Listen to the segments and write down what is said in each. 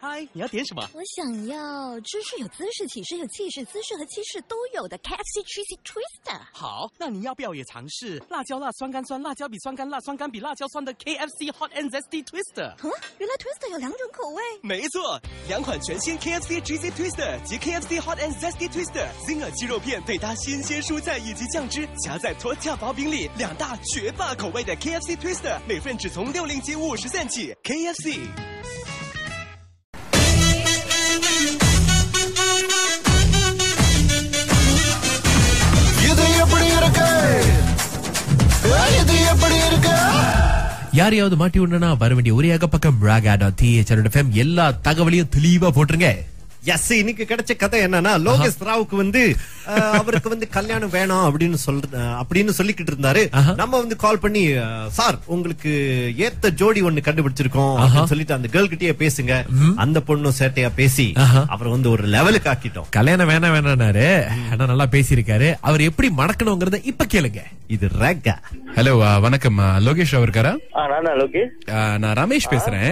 嗨，你要点什么？ 我想要知识有姿势，体式有气势，姿势和气势都有的 KFC Cheesy Twister。 好，那你要不要也尝试辣椒辣酸干酸，辣椒比酸干辣，酸干比辣椒酸的 KFC Hot and Zesty Twister？ 原来 Twister 有2种口味。 没错，2款全新 KFC Cheesy Twister 及 KFC Hot and Zesty Twister， Zinger 鸡肉片配搭新鲜蔬菜以及酱汁，夹在脱跳薄饼里，2大绝霸口味的 KFC Twister， 每份只从60及50cent起。KFC。 யாரையாவது மாட்டி விடணும்னா வர வேண்டிய ஒரே பக்கம் Raaga.th.fm எல்லா தகவலையும் தெளிவா போட்டுருங்க. எஸ், இன்னைக்கு கிடைச்ச கதை என்னன்னா, லோகேஷ் ராவுக்கு அவருக்கு கல்யாணம் வேணாம் அப்படின்னு சொல்லிக்கிட்டு இருந்தாரு. நம்ம கால் பண்ணி, சார் உங்களுக்கு ஏத்த ஜோடி ஒண்ணு கண்டுபிடிச்சிருக்கோம் அப்படின்னு சொல்லிட்டு அந்த கேர்ள் கிட்டயே பேசுங்க. அந்த பொண்ணும் சேட்டையா பேசி அவர் ஒரு லெவலுக்கு ஆக்கிட்டோம். கல்யாணம் வேணாம்னாரு, ஆனா நல்லா பேசியிருக்காரு. அவர் எப்படி மடக்கணுங்கிறத இப்ப கேளுங்க. இது Raaga. ஹலோ, வணக்கம். லோகேஷ் அவருக்காரா? நான் ரமேஷ் பேசுறேன்.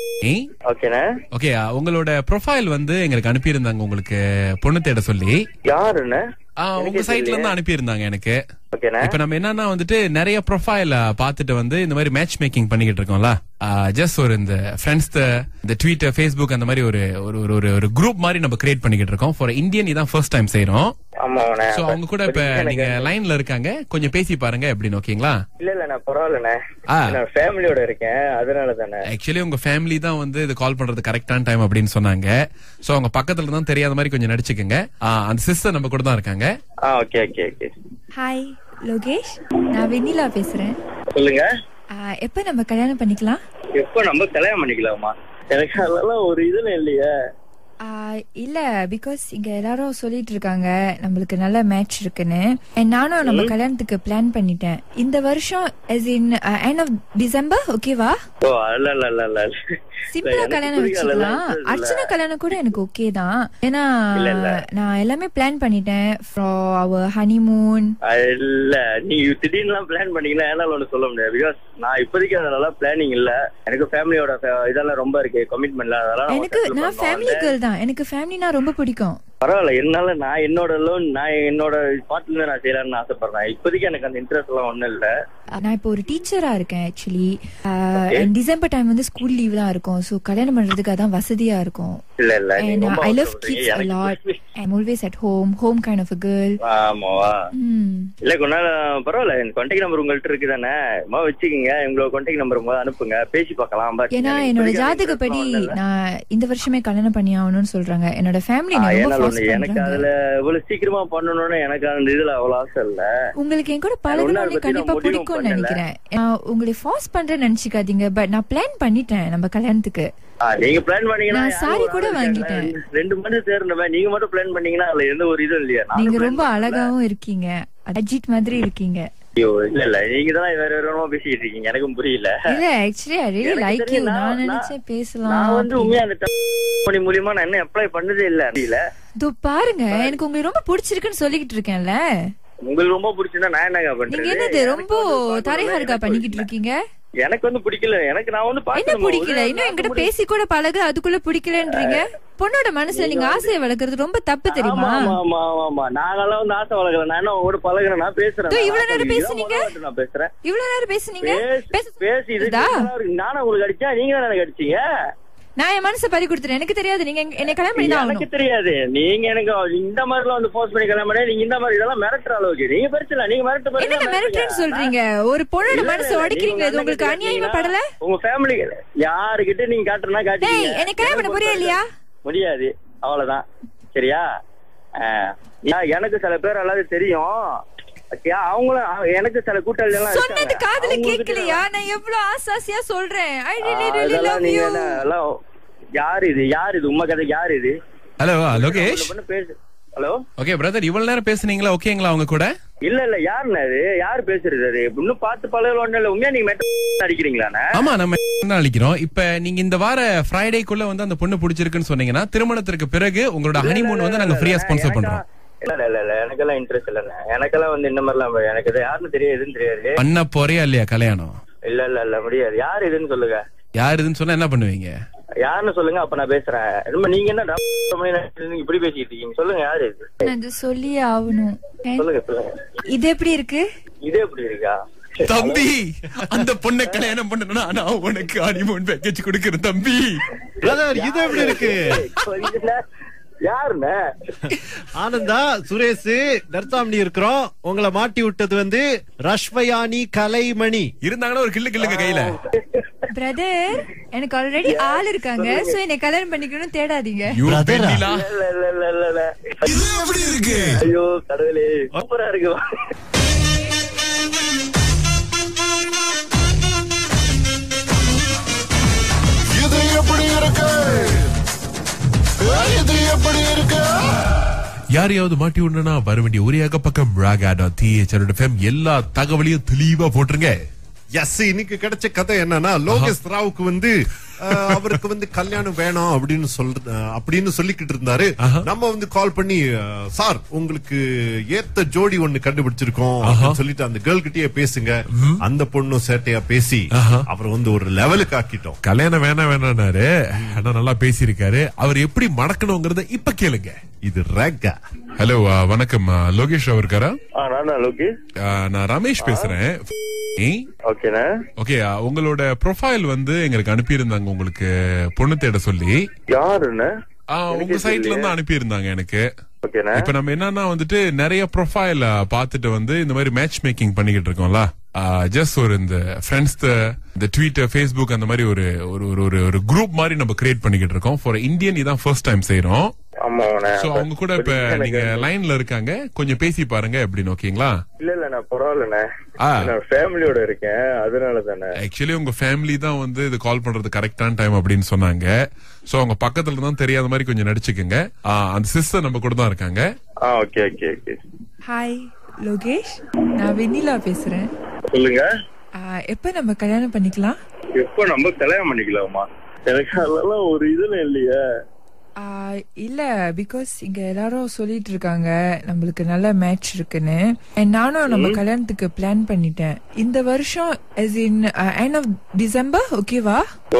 ஓகே, உங்களோட ப்ரொஃபைல் எங்களுக்கு அனுப்பி இருந்தாங்க, உங்களுக்கு பொண்ணு தேட சொல்லி. யாருன்னு உங்க சைட்ல இருந்து அனுப்பி இருந்தாங்க எனக்கு. இப்ப நம்ம என்னன்னா நிறைய ப்ரொஃபைல் பாத்துட்டு இந்த மாதிரி மேட்ச் மேக்கிங் பண்ணிக்கிட்டு இருக்கோம்ல. ஜஸ்ட் இந்த ஃப்ரெண்ட்ஸ், இந்த ட்விட்டர், ஃபேஸ்புக் அந்த மாதிரி ஒரு குரூப் மாதிரி நம்ம கிரியேட் பண்ணிக்கிட்டு இருக்கோம். ஃபார் இந்தியன் இதான் ஃபர்ஸ்ட் டைம் செய்யறோம். சோ அவங்க கூட இப்ப நீங்க லைன்ல இருக்காங்க, கொஞ்சம் பேசி பாருங்க எப்படின்னு. ஓகேங்களா? இல்ல நான் பரவாயில்லண்ணே, நான் ஃபேமிலியோட இருக்கேன், அதனால தானே. ஆக்சுவலி உங்க ஃபேமிலி தான் இது கால் பண்றது கரெக்டான டைம் அப்படின்னு சொன்னாங்க. சோ அவங்க பக்கத்துல தான் தெரியாத மாதிரி கொஞ்சம் நடிச்சுக்கோங்க. அந்த சிஸ்டர் நம்ம கூட தான் இருக்காங்க. Okay okay okay. Hi Lokesh, நான் வெண்ணிலா பேசுறேன். சொல்லுங்க. எப்ப நம்ம கல்யாணம் பண்ணிக்கலாம்? எப்ப நம்ம கல்யாணம் பண்ணிக்கலாமா? எனக்கு அதெல்லாம் ஒரு இதுல இல்லையே. இல்ல, பிகாஸ் இங்க எல்லாரும் சொல்லிட்டு இருக்காங்க நம்மளுக்கு நல்ல மேட்ச் இருக்குன்னு. நானும் நம்ம கல்யாணத்துக்கு பிளான் பண்ணிட்டேன் இந்த வருஷம், as in end of December. ஓகேவா? சிம்பிளா கல்யாணம் வச்சுக்கலாம். அர்ச்சனா கல்யாணம் கூட எனக்கு ஓகே தான். ஏன்னா நான் எல்லாமே பிளான் பண்ணிட்டேன் for our honeymoon. இல்ல, நீங்க திடீர்னு பிளான் பண்ணீங்கன்னா என்னால ஒண்ணு சொல்ல முடியாது. பிகாஸ் நான் இப்போதைக்கு அதெல்லாம் பிளானிங் இல்ல. எனக்கு ஃபேமிலியோட இதெல்லாம் ரொம்ப இருக்கு, கமிட்மெண்ட்ல. அதெல்லாம் நான் ஃபேமிலி கேர்ள் தான். எனக்கு ஃபேமிலினா ரொம்ப பிடிக்கும். பரவாயில்ல, என்னால நான் என்னோட பாட்டுல நான் செய்யலாம்னு ஆசைப்படுறேன். இப்போதைக்கு எனக்கு அந்த இன்ட்ரெஸ்ட் எல்லாம் ஒண்ணும் இல்ல. நான் இப்போ ஒரு டீச்சரா இருக்கேன் actually. December time school leave தான் இருக்கும். சோ கல்யாணம் பண்றதுக்கு அதான் வசதியா இருக்கும். இல்ல I love kids a lot. I'm always at home kind of a girl. ஆமாவா? இல்ல கொண்டால பரவாயில்ல, என் கான்டாக்ட் நம்பர் உங்கள்ட்ட இருக்குதானே, வச்சுக்கீங்க. உங்களோட கான்டாக்ட் நம்பர் அனுப்புங்க, பேசி பார்க்கலாம். ஏன்னா என்னோட ஜாதகப்படி நான் இந்த வருஷமே கல்யாணம் பண்ணி ஆகணும்னு சொல்றாங்க என்னோட ஃபேமிலி. எனக்கு அதுல இவ்வளவு சீக்கிரமா பண்ணணும்னு எனக்கு அந்த இதுல அவ்வளவு ஆசை இல்ல. உங்களுக்கு என் கூட பழகணும்னு கண்டிப்பா பிடிக்கும்னு நினைக்கிறேன். உங்களை ஃபார்ஸ் பண்றேன்னு நினைச்சுக்காதீங்க. பட் நான் பிளான் பண்ணிட்டேன் நம்ம கல்யாணத்துக்கு. நீங்க பிளான் பண்ணீங்கன்னா சாரி கூட வாங்கிட்டேன். 2 மணி சேர்ந்தவன் நீங்க மட்டும் பிளான் பண்ணீங்கன்னா அதுல எந்த ஒரு இதுவும் இல்லையா? நீங்க ரொம்ப அழகாவும் இருக்கீங்க, அஜித் மாதிரி இருக்கீங்க. இல்ல நீங்க தான் வேற வேறமா பேசிட்டு இருக்கீங்க, எனக்கும் புரியல. இல்ல actually I really like you. நான் நினைச்சேன் பேசலாம். நான் உண்மையா அந்த பண்ணி மூலமா நான் என்ன அப்ளை பண்ணதே இல்ல. இதோ பாருங்க, எனக்கு உங்களுக்கு ரொம்ப பிடிச்சிருக்குன்னு சொல்லிக்கிட்டு இருக்கேன்ல. உங்களுக்கு ரொம்ப பிடிச்சிருந்தா நான் என்னங்க பண்றேன்? நீங்க என்னது ரொம்ப தரையாருக்கா பண்ணிக்கிட்டு இருக்கீங்க? எனக்கு பிடிக்கல. எனக்கு நான் என்ன பிடிக்கல? இன்னும் என்கிட்ட பேசி கூட பழகு, அதுக்குள்ள பிடிக்கலன்றீங்க. பொண்ணோட மனசுல நீங்க ஆசையை வளர்க்கறது ரொம்ப தப்பு தெரியுமா? நாங்கெல்லாம் ஆசை வளர்க்கல. நான் என்ன உங்களோட பழகுறேன், நான் பேசுறேன். இவ்வளவு நேரம் பேசுனீங்க, நான் பேசுறேன். இவ்வளவு நேரம் பேசுனீங்க. நானும் உங்களுக்கு அடிச்சா நீங்க தான் எனக்கு அடிச்சீங்க. நான் என் மனசை பறி கொடுத்துறேன். எனக்கு தெரியாது நீங்க என்ன கல்யாணம் பண்ணி தான். எனக்கு தெரியாது. நீங்க எனக்கு இந்த மாதிரி எல்லாம் போர்ஸ் பண்ணி கல்யாணம் பண்ணி நீங்க இந்த மாதிரி இதெல்லாம் மிரட்டுற அளவுக்கு நீங்க பெருசல. நீங்க மிரட்டுறேன்னு சொல்றீங்க. ஒரு பொண்ணோட மனசை உடைக்கிறீங்க. இது உங்களுக்கு அநியாயமா படல? உங்க ஃபேமிலி யாருகிட்ட நீங்க காட்டுறனா காட்டுங்க. எனக்கு கல்யாணம் பண்ண புரியலையா? முடியாது, அவ்வளவுதான். சரியா? எனக்கு சில பேர் எல்லாரும் தெரியும். அவங்களும் எனக்கு சில கூட்டாளி எல்லாம் சொன்னது காதுல கேட்கலையா? நான் எவ்வளவு ஆசாசியா சொல்றேன். I really love you. யார் இது உம்மா கதை? யார் இது? Hello Lokesh. Hello. Okay brother, இவ்வளவு நேரம் பேசுனீங்களா? ஓகேங்களா அவங்க கூட? இல்ல யாருண்ணா இது? யாரு பேசுறது? அது இன்னும் பார்த்து பழகல ஒண்ணு இல்ல. உண்மையா நீங்க அடிக்கிறீங்களா? ஆமா, நம்ம அடிக்கிறோம். இப்ப நீங்க இந்த வார ஃப்ரைடேக்குள்ள அந்த பொண்ணு பிடிச்சிருக்குன்னு சொன்னீங்கன்னா திருமணத்திற்கு பிறகு உங்களோட ஹனிமூன் நாங்க ஃப்ரீயா ஸ்பான்சர் பண்றோம். இல்ல எனக்கெல்லாம் இன்ட்ரெஸ்ட் இல்ல. எனக்கெல்லாம் இந்த மாதிரிலாம் எனக்கு யாருன்னு தெரியாதுன்னு தெரியாது. பண்ண போறியா இல்லையா கல்யாணம்? இல்ல முடியாது. யாரு இதுன்னு சொல்லுங்க. யாரு இதுன்னு சொன்னா என்ன பண்ணுவீங்க? யாருன்னு சொல்லுங்க, அப்ப நான் பேசுறேன். நீங்க என்ன இப்படி பேசிட்டு இருக்கீங்க? சொல்லுங்க யாரு இது? அது சொல்லியே ஆகணும். சொல்லுங்க சொல்லுங்க. இது எப்படி இருக்கு? இது எப்படி இருக்கா? தம்பி, அந்த பொண்ணை கல்யாணம் பண்ணணும்னா நான் உனக்கு ஹனிமூன் பேக்கேஜ் கொடுக்கிறேன் தம்பி. இது எப்படி இருக்கு? யாருன்னு? ஆனந்தா, சுரேஷ், தர்சாமணி இருக்கிறோம். உங்களை மாட்டி விட்டது ரஷ்மயானி கலைமணி இருந்தாங்கன்னா ஒரு கிள்ளுங்க கையில. பிரதர், எனக்கு ஆல்ரெடி ஆள் இருக்காங்க. சோ என்ன கல்யாணம் பண்ணிக்கணும் தேடாதீங்க. ஐயோ கடவுளே, சூப்பரா இருக்கு. இது எப்படி இருக்கு? இது எப்படி இருக்கு? யாரையாவது மாட்டி விடணும்னா வர வேண்டிய ஒரே பக்கம் Raaga.th எல்லா தகவலையும் தெளிவா போட்டுருங்க. எஸ், இன்னைக்கு கிடைச்ச கதை என்னன்னா, லோகேஷ் ராவுக்கு அவருக்கு கல்யாணம் வேணாம் அப்படின்னு சொல்லிக்கிட்டு இருந்தாரு. நம்ம கால் பண்ணி, சார் உங்களுக்கு ஏத்த ஜோடி ஒண்ணு கண்டுபிடிச்சிருக்கோம் அப்படின்னு சொல்லிட்டு அந்த கேர்ள் கிட்டயே பேசுங்க. அந்த பொண்ணும் சேட்டையா பேசி அவர் ஒரு லெவலுக்கு ஆக்கிட்டோம். கல்யாணம் வேணாம்னாரு. ஆனா நல்லா பேசியிருக்காரு. அவர் எப்படி மடக்கணுங்கிறத இப்ப கேளுங்க. இது Raaga. ஹலோ, வணக்கம். லோகேஷ் ராவ் இருக்காரா? லோகேஷ், நான் ரமேஷ் பேசுறேன். ஓகே, உங்களோட ப்ரொஃபைல் எங்களுக்கு அனுப்பியிருந்தாங்க, உங்களுக்கு பொண்ணு தேட சொல்லி. யாருன்னு? உங்க சைட்ல இருந்து அனுப்பியிருந்தாங்க எனக்கு. இப்ப நம்ம என்னன்னா நிறைய ப்ரொஃபைல் பாத்துட்டு இந்த மாதிரி மேட்ச் மேக்கிங் பண்ணிக்கிட்டு இருக்கோம்ல. ஜஸ்ட் இந்த ஃப்ரெண்ட்ஸ், இந்த ட்விட்டர், ஃபேஸ்புக் அந்த மாதிரி ஒரு குரூப் மாதிரி நம்ம கிரியேட் பண்ணிக்கிட்டு இருக்கோம். ஃபார் இந்தியன் இதான் ஃபர்ஸ்ட் டைம் செய்யறோம். அவங்க கூட இப்ப நீங்க லைன்ல இருக்காங்க, கொஞ்சம் பேசி பாருங்க எப்படின்னு. ஓகேங்களா? இல்ல நான் பரவாயில்லண்ணே, நான் ஃபேமிலியோட இருக்கேன், அதனால தானே. ஆக்சுவலி உங்க ஃபேமிலி தான் இது கால் பண்றது கரெக்டான டைம் அப்படின்னு சொன்னாங்க. சோ அவங்க பக்கத்துல தான் தெரியாத மாதிரி கொஞ்சம் நடிச்சுக்குங்க. அந்த சிஸ்டர் நம்ம கூட தான் இருக்காங்க. Okay okay okay. Hi Lokesh, நான் வெண்ணிலா பேசுறேன். சொல்லுங்க. எப்ப நம்ம கல்யாணம் பண்ணிக்கலாம்? எப்ப நம்ம கல்யாணம் பண்ணிக்கலாமா? எனக்கு அதெல்லாம் ஒரு இதுல இல்லையா. இல்ல, பிகாஸ் இங்க எல்லாரும் சொல்லிட்டு இருக்காங்க நம்மளுக்கு நல்ல மேட்ச் இருக்குன்னு. நானும் நம்ம கல்யாணத்துக்கு பிளான் பண்ணிட்டேன் இந்த வருஷம், as in end of December. ஓகேவா?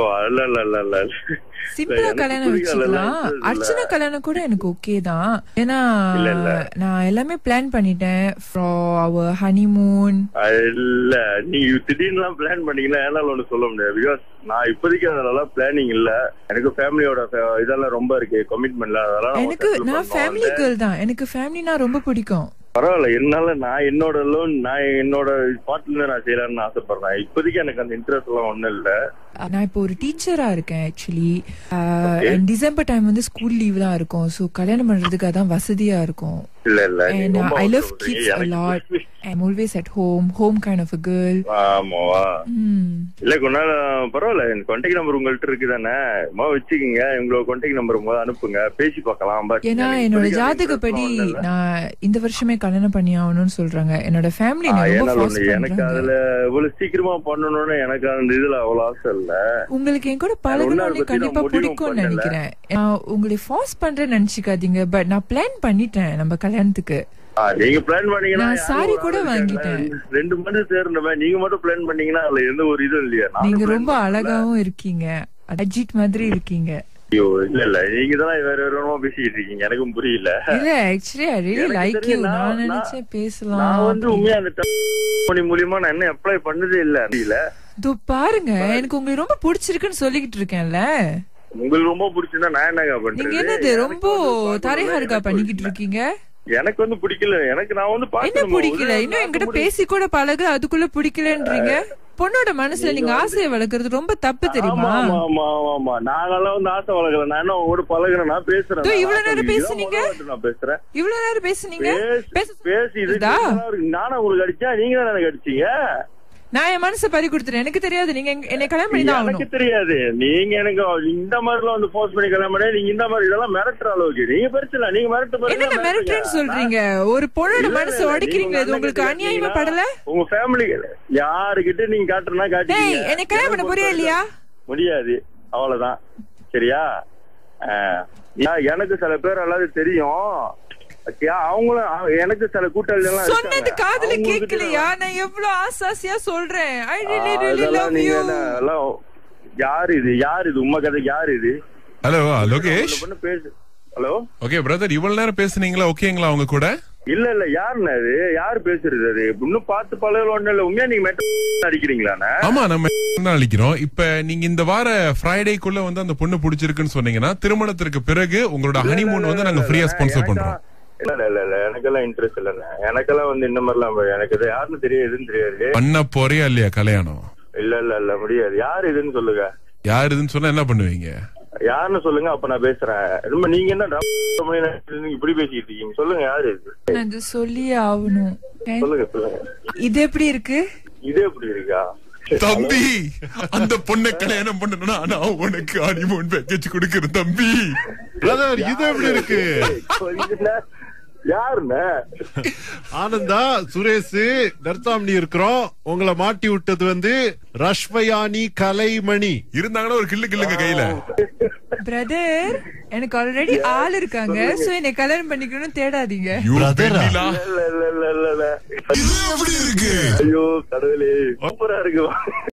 சிம்பிளா கல்யாணம் வச்சுக்கலாம். அர்ச்சனா கல்யாணம் கூட எனக்கு ஓகே தான். ஏன்னா நான் எல்லாமே பிளான் பண்ணிட்டேன் for our honeymoon. இல்ல, நீங்க திடீர்னு பிளான் பண்ணீங்கன்னா என்னால ஒண்ணு சொல்ல முடியாது. பிகாஸ் நான் இப்போதைக்கு அதெல்லாம் பிளானிங் இல்ல. எனக்கு ஃபேமிலியோட இதெல்லாம் ரொம்ப இருக்கு, கமிட்மெண்ட்ல. அதெல்லாம் நான் ஃபேமிலி கேர்ள் தான். எனக்கு ஃபேமிலினா ரொம்ப பிடிக்கும். பரவாயில்ல, என்னால நான் என்னோட லோன் நான் என்னோட பாட்டுல நான் செய்யலாம்னு ஆசைப்படுறேன். இப்போதைக்கு எனக்கு அந்த இன்ட்ரெஸ்ட் எல்லாம் ஒண்ணும் இல்ல. நான் இப்போ ஒரு டீச்சரா இருக்கேன் actually. December time school leave தான் இருக்கும். சோ கல்யாணம் பண்றதுக்கு அதான் வசதியா இருக்கும். இல்ல and I love kids a lot. I'm always at home kind of a girl. ஆமாவா? இல்ல கொண்டா பரவாயில்ல, என் கான்டாக்ட் நம்பர் உங்கள்ட்ட இருக்குதானே, வச்சுக்கீங்க. உங்களோட கான்டாக்ட் நம்பர் அனுப்புங்க, பேசி பார்க்கலாம். ஏன்னா என்னோட ஜாதகப்படி நான் இந்த வருஷமே கல்யாணம் பண்ணி ஆகணும்னு சொல்றாங்க என்னோட ஃபேமிலி. எனக்கு அதுல இவ்வளவு சீக்கிரமா பண்ணணும்னு எனக்கு அந்த இதுல அவ்வளவு ஆசை இல்ல. உங்களுக்கு என் கூட பழகணும்னு கண்டிப்பா பிடிக்கும்னு நினைக்கிறேன். உங்களை ஃபார்ஸ் பண்றேன்னு நினைச்சுக்காதீங்க. பட் நான் பிளான் பண்ணிட்டேன் நம்ம கல்யாணத்துக்கு. நீங்க பிளான் பண்ணீங்கன்னா சாரி கூட வாங்கிட்டேன். 2 மணி சேர்ந்தவன் நீங்க மட்டும் பிளான் பண்ணீங்கன்னா அதுல எந்த ஒரு இதுவும் இல்லையா? நீங்க ரொம்ப அழகாவும் இருக்கீங்க, அஜித் மாதிரி இருக்கீங்க. ஐயோ இல்ல, நீங்க தான் வேற வேறமா பேசிட்டு இருக்கீங்க, எனக்கும் புரியல. இல்ல actually I really like you. நான் நினைச்சேன் பேசலாம். நான் உண்மையா அந்த மணி மூலமா நான் என்ன அப்ளை பண்ணதே இல்ல. தோ பாருங்க, எனக்கு உங்களுக்கு ரொம்ப பிடிச்சிருக்குன்னு சொல்லிக்கிட்டு இருக்கேன்ல. உங்களுக்கு ரொம்ப பிடிச்சிருந்தா நான் என்னங்க பண்றேன்? நீங்க என்னது ரொம்ப தரையாருக்கா பண்ணிக்கிட்டு இருக்கீங்க? எனக்கு பிடிக்கல. எனக்கு நான் என்ன பிடிக்கல? இன்னும் என்கிட்ட பேசி கூட பழகு, அதுக்குள்ள பிடிக்கலன்றீங்க. பொண்ணோட மனசுல நீங்க ஆசையை வளர்க்கறது ரொம்ப தப்பு தெரியுமா? ஆமா, நாங்கெல்லாம் ஆசை வளர்க்கல. நான் என்ன உங்களோட பழகுறேன், நான் பேசுறேன். இவ்வளவு நேரம் பேசுனீங்க, நான் பேசுறேன். இவ்வளவு நேரம் பேசுனீங்க. நானும் உங்களுக்கு அடிச்சா, நீங்க தான் எனக்கு அடிச்சீங்க. நான் என் மனசை பறி கொடுத்துறேன். எனக்கு தெரியாது நீங்க என்ன கல்யாணம் பண்ணி தான் எனக்கு தெரியாது. நீங்க எனக்கு இந்த மாதிரி போர்ஸ் பண்ணி கல்யாணம் பண்ணி நீங்க இந்த மாதிரி இதெல்லாம் மிரட்டுற அளவுக்கு நீங்க பெருசல. நீங்க என்ன மிரட்டுறேன்னு சொல்றீங்க? ஒரு பொண்ணோட மனசை உடைக்கிறீங்க, இது உங்களுக்கு அநியாயமா படல? உங்க ஃபேமிலி யாருகிட்ட நீங்க காட்டுறனா காட்டுங்க. என்ன கல்யாணம் பண்ண போறியா இல்லையா? முடியாது, அவ்வளவுதான். சரியா? எனக்கு சில பேர் எல்லாரும் தெரியும். அவங்களும் எனக்கு சில கூட்டாளி எல்லாம் சொன்னது காதுல கேட்கலையா? நான் எவ்வளவு ஆசாசியா சொல்றேன். I really love you. யாரு இது உமா கதை யாரு இது? Hello Lokesh. Hello. Okay brother, இவ்வளவு நேரம் பேசுனீங்களா? ஓகேங்களா அவங்க கூட? இல்ல யாருண்ணா அது? யாரு பேசுறது அது? இன்னும் பார்த்து பழகல ஒண்ணு இல்ல. உண்மையா நீங்க அடிக்கிறீங்களா? ஆமா, நம்ம தான் அடிக்கிறோம். இப்ப நீங்க இந்த வார ஃப்ரைடேக்குள்ள வந்து அந்த பொண்ணு பிடிச்சிருக்குன்னு சொன்னீங்கன்னா திருமணத்திற்கு பிறகு உங்களோட ஹனிமூன் வந்து நாங்க ஃப்ரீயா ஸ்பான்சர் பண்றோம். இல்ல எனக்கெல்லாம் இன்ட்ரெஸ்ட் இல்லண்ணா. எனக்கெல்லாம் வந்து இந்த மாதிரிலாம் எனக்கு இது யாருன்னு தெரியாதுன்னு தெரியாது. பண்ண போறியா இல்லையா கல்யாணம்? இல்ல முடியாது. யாரு இதுன்னு சொல்லுங்க. யாரு இதுன்னு சொன்னா என்ன பண்ணுவீங்க? யாருன்னு சொல்லுங்க, அப்ப நான் பேசுறேன். ரொம்ப நீங்க என்ன இப்படி பேசிட்டு இருக்கீங்க? சொல்லுங்க யாரு இது? சொல்லியே ஆகணும். சொல்லுங்க. இது எப்படி இருக்கு? இது எப்படி இருக்கா? தம்பி, அந்த பொண்ணை கல்யாணம் பண்ணணும்னா நான் உனக்கு ஹனிமூன் பேக்கேஜ் கொடுக்கிறேன் தம்பி. பிரதர், இது எப்படி இருக்கு? யாருன்னு? ஆனந்தா, சுரேஷ், தர்சாமணி இருக்கிறோம். உங்களை மாட்டி விட்டது வந்து ரஷ்மயானி கலைமணி இருந்தாங்கன்னா ஒரு கில்லுங்க கையில. பிரதர், எனக்கு ஆல்ரெடி ஆள் இருக்காங்க. சோ என்னை கல்யாணம் பண்ணிக்கணும் தேடாதீங்க. இது எப்படி இருக்கு? ஐயோ கடவுளே, சூப்பரா இருக்கு.